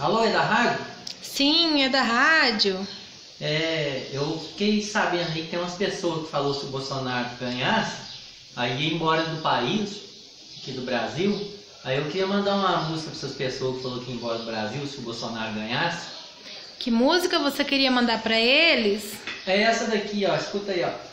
Alô, é da rádio? Sim, é da rádio. Eu fiquei sabendo aí que tem umas pessoas que falou se o Bolsonaro ganhasse, aí ia embora do país, aqui do Brasil. Aí eu queria mandar uma música para essas pessoas que falou que ia embora do Brasil se o Bolsonaro ganhasse. Que música você queria mandar pra eles? É essa daqui, ó, escuta aí, ó.